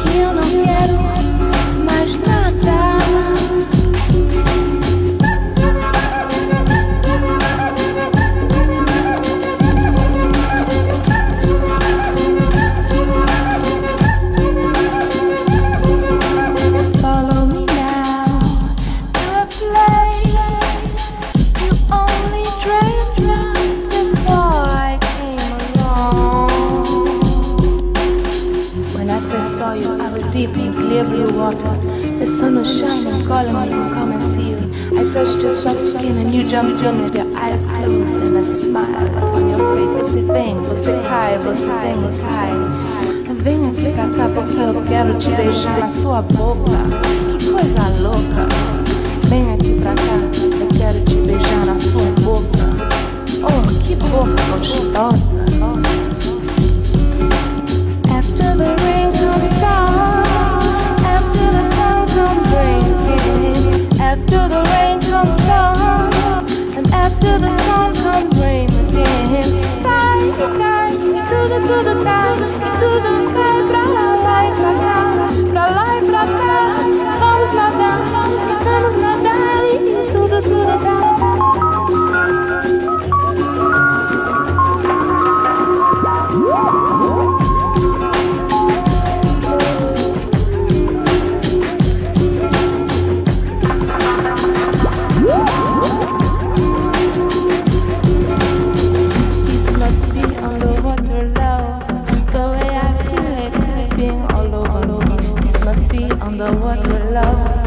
Eu não quero mais nada. Follow me now to a place you only dreamed of before I came along. When I first saw you, I was deep in clear blue water. The sun was shining, calling me to come and see you. I touched your soft skin and you jumped in with your eyes closed and a smile on your face. Você vem, você cai, você vem, você cai. Vem aqui pra cá porque eu quero te beijar na sua boca. Que coisa louca. Vem aqui pra cá, eu quero te beijar na sua boca. Oh, que boca gostosa. After the rain comes sun, after the sun comes rain. After the rain comes sun, and after the sun comes rain again. Cai, cai, e tudo cai, e tudo cai pra lá e pra cá, pra lá e pra cá. Vamos nadar, e vamos nadar, e tudo cai. Underwater love.